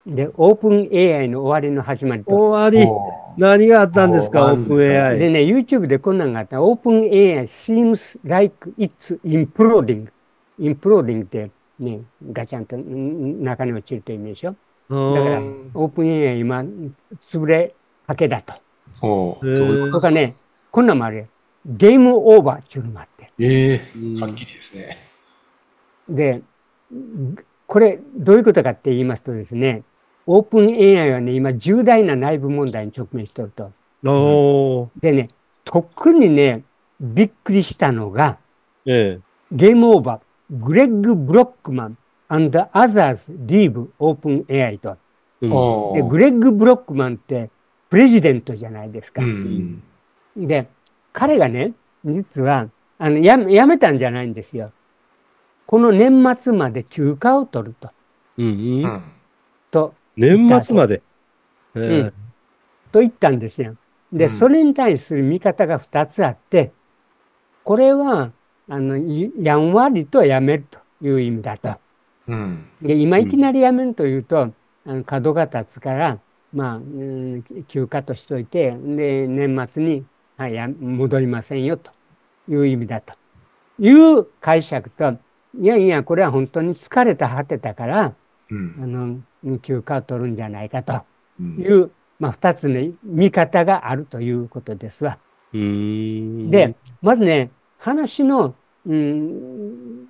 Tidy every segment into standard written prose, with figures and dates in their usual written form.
で、オープン AI の終わりの始まりと。 終わり。何があったんですか、オープンで AI。 ね、YouTube でこんなんがあった。オープン AI seems like it's imploding. imploding ってね、ガチャンと中に落ちるという意味でしょ。 うだから、 ーん。 オープン AI 今、潰れかけだと。 へどういうことですか？ とかね、こんなんもあるよ。ゲームオーバーっていうのもあって。 ええ、 うん。 はっきりですね。 で、これ、どういうことかって言いますとですね、オープン AI はね、今、重大な内部問題に直面しておると。 うん。 おー。 でね、特にね、びっくりしたのが、 ええ。 ゲームオーバー、グレッグ・ブロックマン and others leave Open AI と。 うん。 で、 おー。 グレッグ・ブロックマンってプレジデントじゃないですうか。 ん。 で、彼がね、実は、辞めたんじゃないんですよ。この年末まで休暇を取ると、 うん。うん。 うん。 と言ったわけ。 年末まで。ええ。 うん。と言ったんですよ。で、そうん。 れに対する見方が2つあって、これは、やんわりとやめるという意味だと。 うん。 で、今うん。 いきなりやめるというと、角が立つから、まあ、休暇としといて、で、年末に、はい、戻りませんよという意味だという解釈と、いやいや、これは本当に疲れた果てたから、 うん。 休暇を取るんじゃないかとうん。 いう、まあ、二つの見方があるということですわ。 うーん。 で、まずね、話の、うん、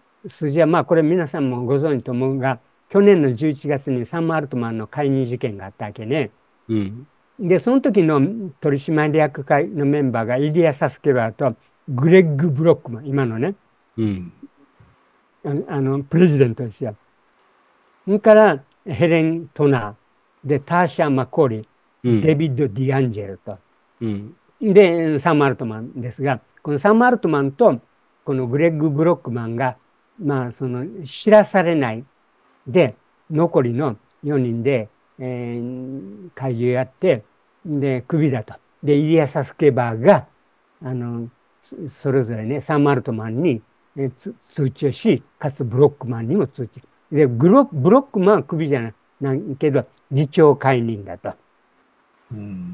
筋は、まあ、これ皆さんもご存知と思うが、去年の11月にサンマルトマンの解任事件があったわけね。 うん。 で、その時の取締役会のメンバーがイリア・サスケバーとグレッグ・ブロックマン、今のね、 うん。 プレジデントですよ。それからヘレン・トナー、で、ターシャ・マコーリー、 うん。 デビッド・ディアンジェルと、 うん。 で、サム・アルトマンですが、このサム・アルトマンとこのグレッグ・ブロックマンが、まあ、知らされないで、残りの4人で、会議をやって、で、クビだと。で、イリア・サスケバーが、あの、それぞれね、サム・アルトマンに、通知をし、かつブロックマンにも通知。で、ブロックマンはクビじゃないけど、議長解任だと。 うん。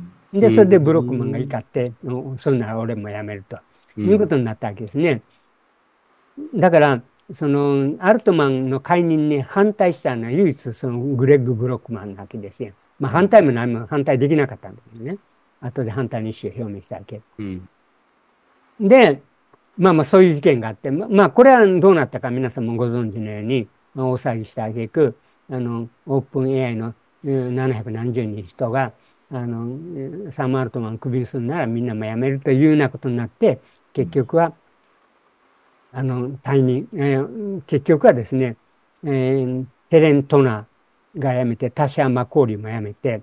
で、それうん。 でブロックマンが怒って、そんなら俺も辞めるということになったわけですね。だから、アルトマンの解任に反対したのは唯一そのグレッグ・ブロックマンなわけですよ。まあ反対も何も反対できなかったんだけどね。後で反対の意思を表明したわけ。 うん。 で、まあまあそういう意見があって、まあこれはどうなったか皆さんもご存知のように、まあ、大騒ぎした挙句、オープン AI の700何十人人が、サム・アルトマンをクビにするならみんなも辞めるというようなことになって、結局は、退任、結局はですね、ヘレン・トナーが辞めて、タシャ・マコーリーも辞めて、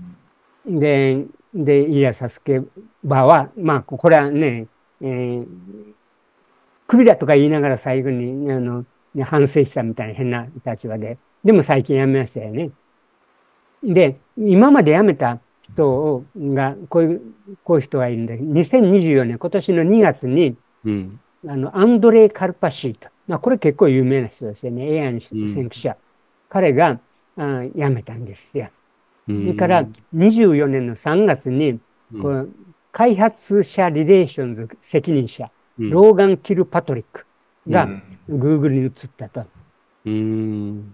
イリア・サスケバは、まあ、これはね、えークビだとか言いながら最後に、反省したみたいな変な立場で、でも最近辞めましたよね。で、今まで辞めた人が、こういう人がいるんで、2024年、今年の2月に、 うん。 アンドレイ・カルパシート。まあ、これ結構有名な人ですよね。AI のうん。 先駆者。彼が辞めたんですよ。 うそれからん。 24年の3月に、 うん。 この開発者リレーションズ責任者、 うん。 ローガン・キルパトリックがうん。 Google に移ったと。 うん。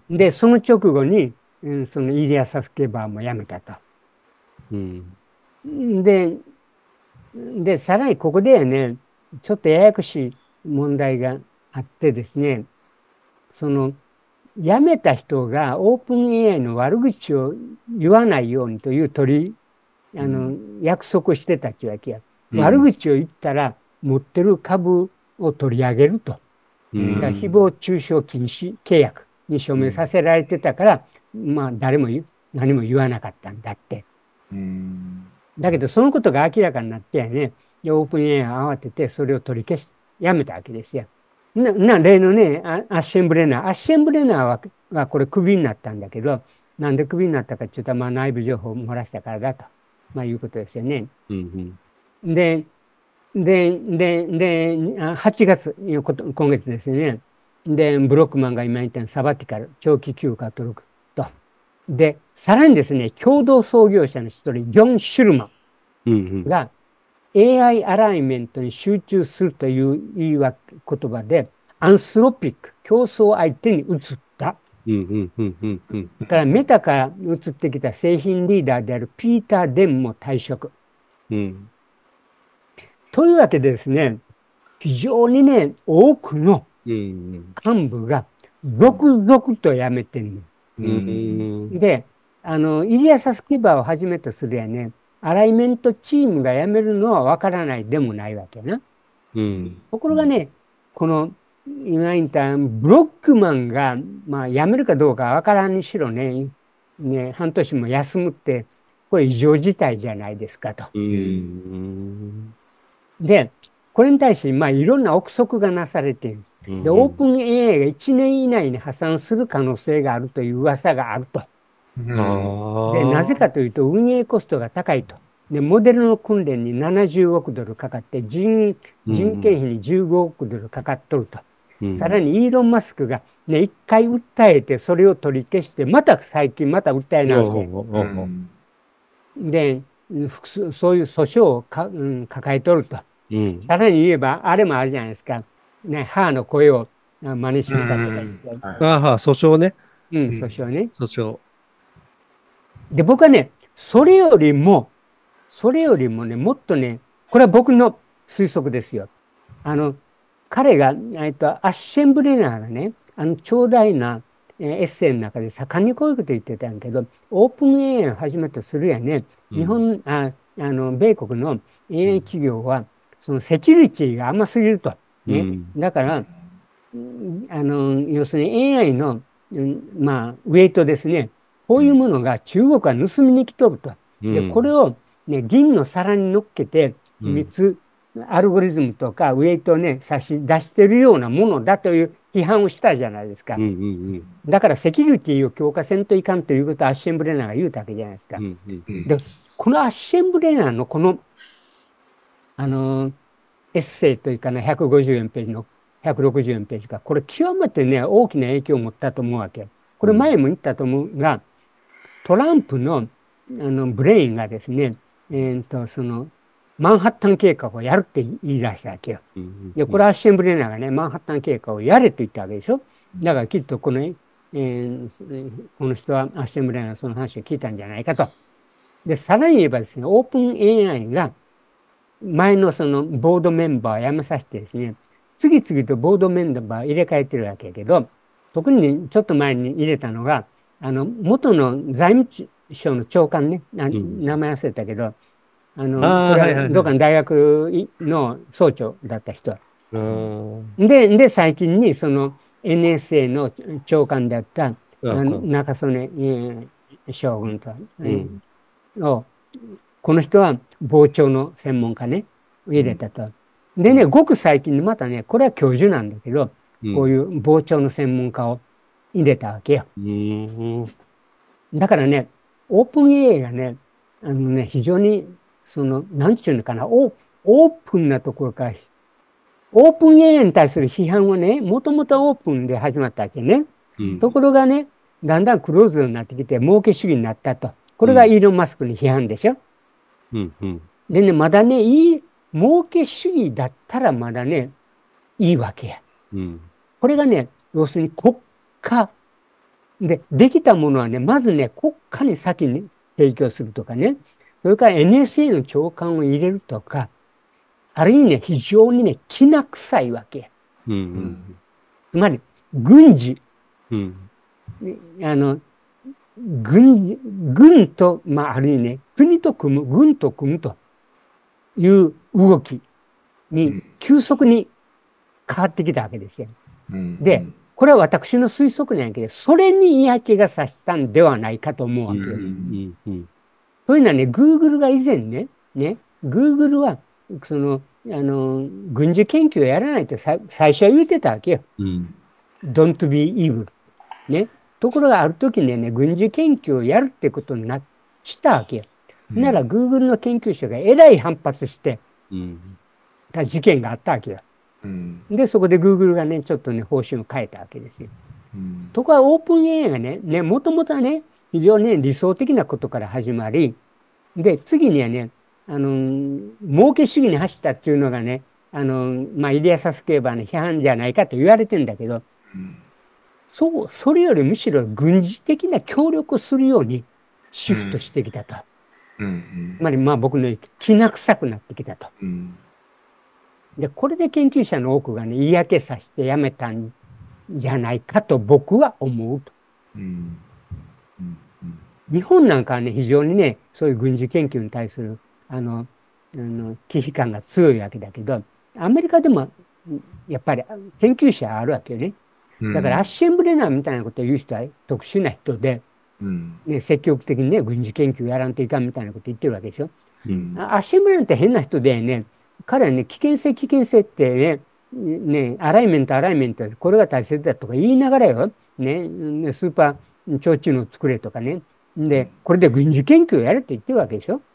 で、その直後に、そのイリア・サスケバーも辞めたと。 うん。 で、さらにここでね、ちょっとややこしい問題があってですね、その、辞めた人がオープン AI の悪口を言わないようにという約束をしてたっていうわけや。悪うん。 口を言ったら持ってる株を取り上げると。だかうらん。 誹謗中傷禁止契約に署名させられてたから、まあ誰も何も言わなかったんだって。 うん。 だけどそのことが明らかになってね、オープン AI が慌ててそれを取り消し、やめたわけですよ。例のね、アッシェンブレナー。アッシェンブレナーはこれクビになったんだけど、なんでクビになったかっていうと、まあ内部情報を漏らしたからだと、まあいうことですよね。 うん。 で、8月、今月ですよね。で、ブロックマンが今言ったようにサバティカル、長期休暇を取るとで、さらにですね、共同創業者の一人、ジョン・シュルマうんンが AI アライメントに集中するという言葉で、アンスロピック、競争相手に移った。だからメタから移ってきた製品リーダーであるピーター・デンも退職。というわけでですね、非常にね、多くの幹部が続々と辞めてるの。で、イリア・サスキバーをはじめとするやね、アライメントチームが辞めるのは分からないでもないわけな。ところがね、この今言ったブロックマンが、まあ、辞めるかどうか分からんにしろね、半年も休むって、これ異常事態じゃないですかと。で、これに対して、まあ、いろんな憶測がなされている。で、オープン AI が1年以内に破産する可能性があるという噂があると。で、なぜかというと、運営コストが高いと。で、モデルの訓練に70億ドルかかって、人件費に15億ドルかかっとると。さらに、イーロン・マスクがね、一回訴えて、それを取り消して、最近また訴え直して。で、そういう訴訟を抱えとると。さらに言えば、あれもあるじゃないですか。ね、母の声を真似ししたとか言って。 訴訟ね。 訴訟ね。 訴訟。 で、僕はね、それよりもね、もっとね、これは僕の推測ですよ。彼が、アッシェンブレナーがね、長大なエッセイの中で盛んにこういうこと言ってたんやけど、オープン AI をはじめとするやね、米国の AI 企業は、そのセキュリティが甘すぎると。ね。だから、要するに AI の、まあ、ウェイトですね。こういうものが中国は盗みに来とると。で、これを、ね、銀の皿に乗っけて、秘密、アルゴリズムとかウェイトをね、差し出してるようなものだという批判をしたじゃないですか。だからセキュリティを強化せんといかんということをアッシェンブレナーが言うたわけじゃないですか。で、このアッシェンブレナーのこの、エッセイというかな、154ページの164ページか、これ極めてね、大きな影響を持ったと思うわけ。これ前も言ったと思うが、トランプの、ブレインがですね、その、マンハッタン計画をやるって言い出したわけよ。で、これアッシェンブレナーがね、マンハッタン計画をやれと言ったわけでしょ。だからきっとこの人はアッシェンブレナーのその話を聞いたんじゃないかと。で、さらに言えばですね、オープン AI が前のそのボードメンバーを辞めさせてですね、次々とボードメンバーを入れ替えてるわけやけど、特にね、ちょっと前に入れたのが、元の財務省の長官ね、名前忘れたけど、これはどっかの大学の総長だった人。で、最近にその NSA の長官であった中曽根将軍と、この人は傍聴の専門家ね、入れたと。でね、ごく最近にまたね、これは教授なんだけど、こういう傍聴の専門家を入れたわけよ。だからね、オープン AI がね、非常に、なんちゅうのかな、オープンなところから、オープン AI に対する批判はね、もともとオープンで始まったわけね。ところがね、だんだんクローズドになってきて、儲け主義になったと。これがイーロン・マスクの批判でしょ。でね、まだね、儲け主義だったらまだね、いいわけや。これがね、要するに国家で、できたものはね、まずね、国家に先に提供するとかね、それから NSA の長官を入れるとか、ある意味ね、非常にね、きな臭いわけ。つまり、軍事。軍と、まあ、ある意味ね、国と組む、軍と組むという動きに急速に変わってきたわけですよ。で、これは私の推測なんやけど、それに嫌気がさしたんではないかと思うわけよ。というのはね、Google が以前ね、Google は、軍事研究をやらないって最初は言ってたわけよ。Don't be evil。ね。ところがある時にね、軍事研究をやるってことにしたわけよ。なら Google の研究者がえらい反発してた事件があったわけよ。で、そこで Google がね、ちょっとね、方針を変えたわけですよ。ところがオープン AI がね、もともとはね、 非常にね理想的なことから始まり、で、次にはね、儲け主義に走ったっていうのがね、イリア・サスケーバーの批判じゃないかと言われてんだけど、それよりむしろ軍事的な協力をするようにシフトしてきたと。つまり僕の言うきな臭くなってきたと。で、これで研究者の多くがね、嫌気さしてやめたんじゃないかと僕は思うと。日本なんかはね、非常にね、そういう軍事研究に対する、忌避感が強いわけだけど、アメリカでも、やっぱり研究者あるわけよね。だからアッシェンブレナーみたいなことを言う人は特殊な人で、ね、積極的にね、軍事研究やらんといかんみたいなこと言ってるわけでしょ。アッシェンブレナーって変な人でね、彼はね、危険性ってね、アライメント、これが大切だとか言いながらよ、ね、スーパー超知能を作れとかね。で、これで軍事研究をやれって言ってるわけでしょ。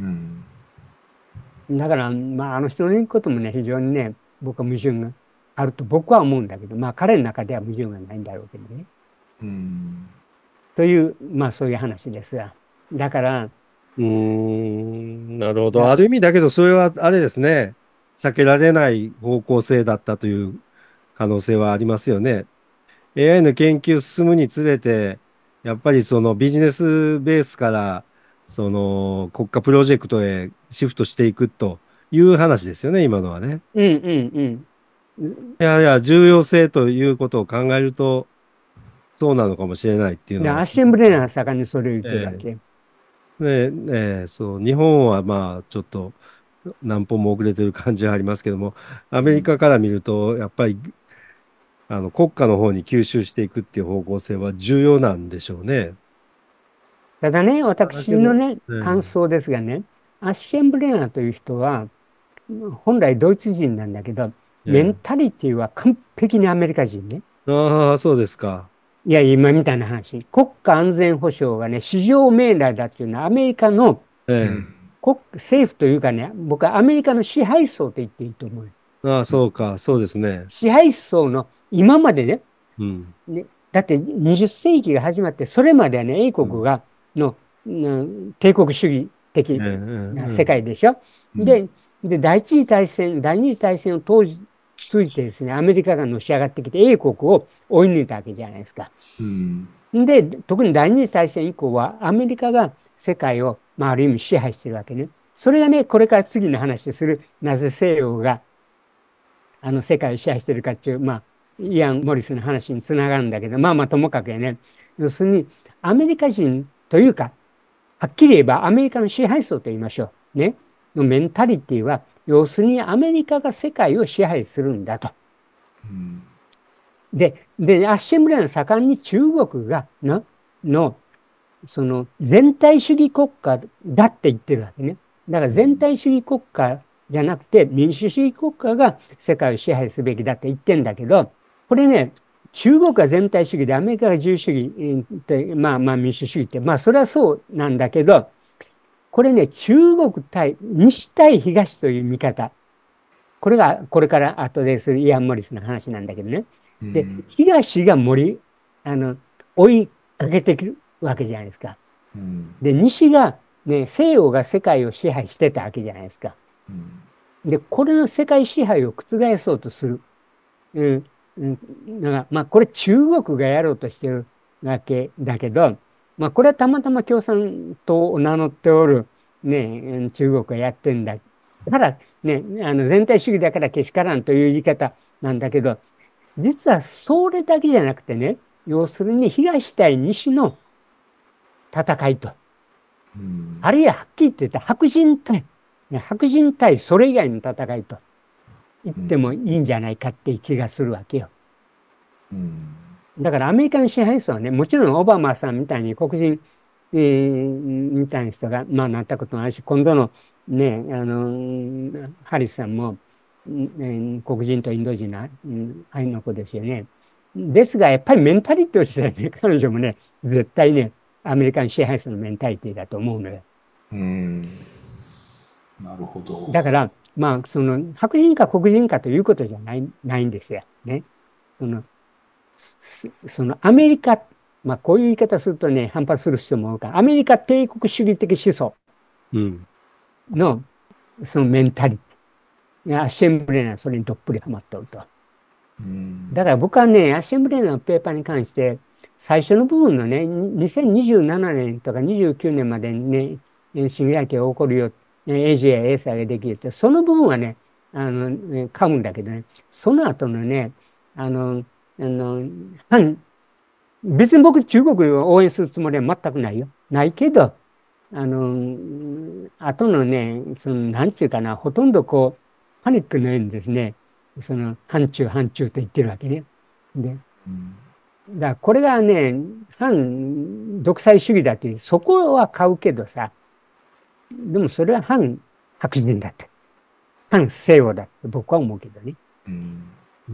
だから、あの人の言うこともね、非常にね、僕は矛盾があると僕は思うんだけど、彼の中では矛盾がないんだろうけどね。という、そういう話ですが。だから、 なるほど。ある意味だけど、それはあれですね。避けられない方向性だったという可能性はありますよね。AI の研究進むにつれて、やっぱりそのビジネスベースからその国家プロジェクトへシフトしていくという話ですよね、今のはね。いやいや、重要性ということを考えると、そうなのかもしれないっていうのは。 アッシェンブレナーが盛んにそれを言ってるわけ。 そう、日本はちょっと何歩も遅れてる感じはありますけども、アメリカから見ると、やっぱり国家の方に吸収していくっていう方向性は重要なんでしょうね。 ただね、私のね、感想ですがね、アッシェンブレナーという人は、本来ドイツ人なんだけど、メンタリティは完璧にアメリカ人ね。 ああ、そうですか。 いや、今みたいな話。国家安全保障がね、至上命題だっていうのはアメリカの政府というかね、僕はアメリカの支配層と言っていいと思う。 ああ、そうか、そうですね。 支配層の今までね、だって20世紀が始まって、それまではね、英国が帝国主義的な世界でしょ。で、第一次大戦を通じてですね、アメリカがのし上がってきて、英国を追い抜いたわけじゃないですか。で、特に第二次大戦以降は、アメリカが世界を、ある意味支配してるわけね。それがね、これから次の話でする、なぜ西洋が、世界を支配してるかっていう、イアン・モリスの話につながるんだけど、ともかくね、要するに、アメリカ人というか、はっきり言えばアメリカの支配層と言いましょう。ね。のメンタリティは、要するにアメリカが世界を支配するんだと。で、アッシェンブレナー盛んに中国が、その全体主義国家だって言ってるわけね。だから全体主義国家じゃなくて民主主義国家が世界を支配すべきだって言ってんだけど、これね、中国が全体主義でアメリカが自由主義って、民主主義って、それはそうなんだけど、これね、中国対、西対東という見方。これが、これから後でするイアン・モリスの話なんだけどね。で、東が追いかけてくるわけじゃないですか。で、西が、ね、西洋が世界を支配してたわけじゃないですか。で、これの世界支配を覆そうとする。だからこれ中国がやろうとしてるわけだけど、これはたまたま共産党を名乗っておる、ね、中国がやってんだから、ね、全体主義だからけしからんという言い方なんだけど、実はそれだけじゃなくてね、要するに東対西の戦いと、あるいははっきり言って白人対それ以外の戦いと言ってもいいんじゃないかっていう気がするわけよ。だからアメリカの支配層はね、もちろんオバマさんみたいに黒人、みたいな人が、なったこともあるし、今度のね、ハリスさんも、黒人とインド人の、愛の子ですよね。ですが、やっぱりメンタリティとしてはね、彼女もね、絶対ね、アメリカの支配層のメンタリティだと思うのよ。 なるほど。 だから、その、白人か黒人かということじゃないんですよ。ね。そのアメリカまあこういう言い方するとね、反発する人も多いから、アメリカ帝国主義的思想うん。 のそのメンタリティ。アッシェンブレナーはそれにどっぷりハマっておると。 うん。 だから僕はね、アッシェンブレナーのペーパーに関して、最初の部分のね、2027年とか29年までにね、シングラリティが起こるよ、AG や A サができるって、その部分はね、噛むんだけどね、その後のね、あの、あの、反別に僕中国を応援するつもりは全くないよ。ないけど、後のね、なんていうかな、ほとんどこう、パニックのようにですね、反中と言ってるわけね。で、 うん。 だからこれがね、反独裁主義だって、そこは買うけどさ、でもそれは反白人だって、反西洋だって僕は思うけどね。 うんうん。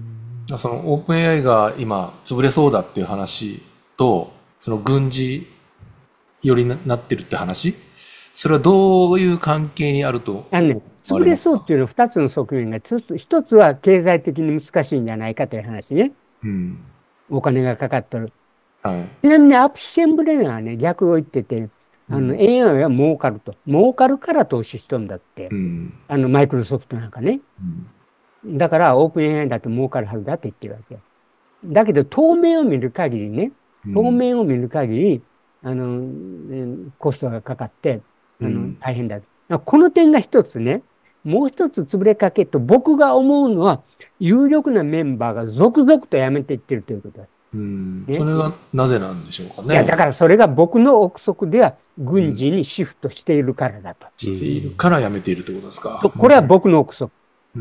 そのオープン AI が今潰れそうだっていう話と、その軍事寄りになってるって話、それはどういう関係にあると思わ潰れれますか？ そうっていうのは二つの側面が、一つは経済的に難しいんじゃないかという話ね。 うん。 お金がかかっとる。 はい。 ちなみにアッシェンブレナーはね、逆を言ってて、 うん。 AI は儲かると。儲かるから投資しとるんだって。 うん。 マイクロソフトなんかね。だからオープン AI だと儲かるはずだと言ってるわけ。だけど当面を見る限りね、 うん。 当面を見る限り、コストがかかって、 うん。 大変だ。この点が一つね、もう一つ潰れかけと僕が思うのは、有力なメンバーが続々と辞めていってるということだ。 うん。そね。 れがなぜなんでしょうかいや、だね。 からそれが僕の憶測ではうん。 軍事にシフトしているからだと。 しているからやめているってことですか。 これは僕の憶測。 うん。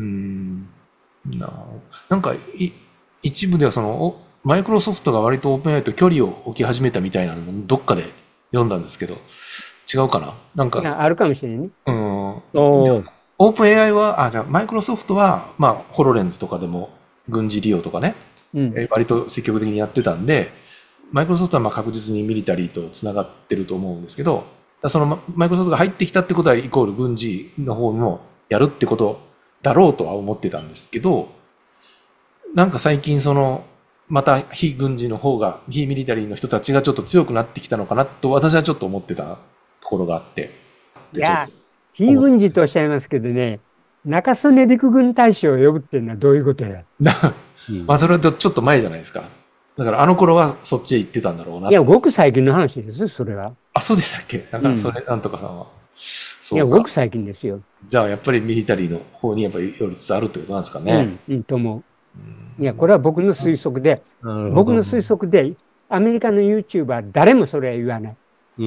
なんか一部ではその、マイクロソフトが割とオープン AI と距離を置き始めたみたいなのもどっかで読んだんですけど、違うかななんか、 あるかもしれないね。 うん。 おー。 オープン AI は、じゃあ、マイクロソフトは、まあ、ホロレンズとかでも軍事利用とかね、 うん。 割と積極的にやってたんで、マイクロソフトはまあ確実にミリタリーと繋がってると思うんですけど、そのマイクロソフトが入ってきたってことはイコール軍事の方もやるってことだろうとは思ってたんですけど、なんか最近また非軍事の方が、非ミリタリーの人たちがちょっと強くなってきたのかなと私はちょっと思ってたところがあって、で、ちょっいや、 と非思って軍事とおっしゃいますけどね、中曽根陸軍大将を呼ぶっていうのはどういうことや。 まあそれはちょっと前じゃないですか。だからあの頃はそっちへ行ってたんだろうな。 いや、ごく最近の話ですよ、それは。 あ、そうでしたっけ？なんかそれ、 うん。 なんとかさんは。 いや、 そうか。 ごく最近ですよ。 じゃあやっぱりミリタリーの方にやっぱり寄りつつあるってことなんですかね。 うん、うん、と思う。いや、これは僕の推測で、 なるほど。 僕の推測で、アメリカの YouTuber 誰もそれは言わない。 うん。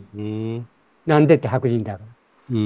うん。 なんでって白人だから。 うん。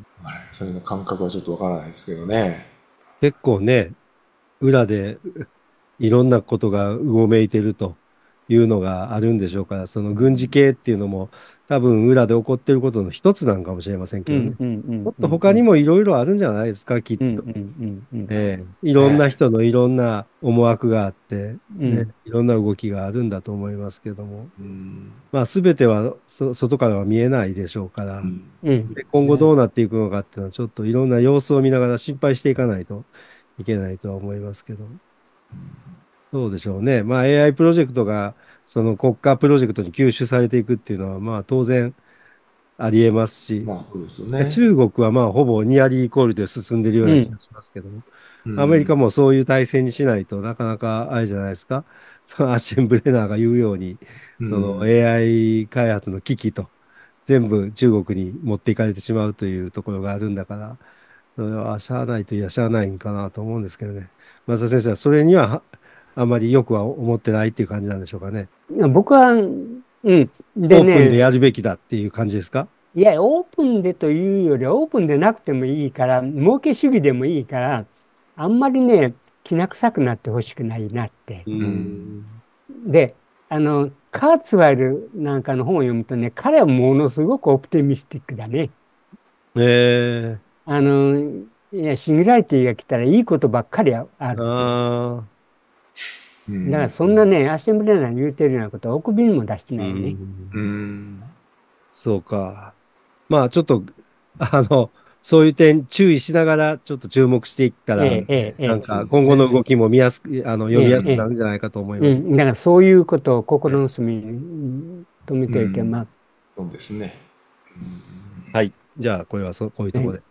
はい、それの感覚はちょっとわからないですけどね。 結構ね、裏でいろんなことがうごめいてるというのがあるんでしょうから、その軍事系っていうのも多分裏で起こってることの一つなんかもしれませんけどね。 うん、うん、うん、 もっうん、うん、 と他にもいろいろあるんじゃないですか、きっうん、 と。 うん、うん、 いろんなね。 人のいろんな思惑があって、ね、 うん、 いろんな動きがあるんだと思いますけども。 うん。 まあ、すべては外からは見えないでしょうから、 うん。 うん。 で、 ですね。 今後どうなっていくのかっていうのは、ちょっといろんな様子を見ながら心配していかないといけないとは思いますけど。そうでしょうね。まあ AI プロジェクトがその国家プロジェクトに吸収されていくっていうのはまあ当然ありえますし、 まあそうですよね。 中国はまあほぼニアリーイコールで進んでるよううん。 な気がしますけども、アメリうん。 カもそういう体制にしないとなかなかあれじゃないですか。そのアッシェンブレナーが言うように、そのうん。 AI 開発の危機と全部中国に持っていかれてしまうというところがあるんだから、それはしゃあないといやしゃあないんかなと思うんですけどね。松田先生はそれにはあまりよくは思ってないっていう感じなんでしょうかね。 いや僕は、うん。でオープンでやね、 るべきだっていう感じですか？ いや、オープンでというよりは、オープンでなくてもいいから、儲け主義でもいいから、あんまりね、きな臭くなってほしくないなって。 ううん。 ん。 で、カーツワイルなんかの本を読むとね、彼はものすごくオプティミスティックだね。 ええ。 いや、シングラリティが来たらいいことばっかりあるって。 ああ。 だからうん。 そんなね、アッシェンブレナーに言うてるようなことはお首にも出してうないよね。 うん。 ん。 そうか。まあちょっと、あの、 そういう点注意しながらちょっと注目していったら、なんか今後の動きも見やすく、読みやすくなるんじゃないかと思います。 だからそういうことを心の隅に留めておいて、まあ、 そうですね。 はい。じゃあ、これはこういうところで。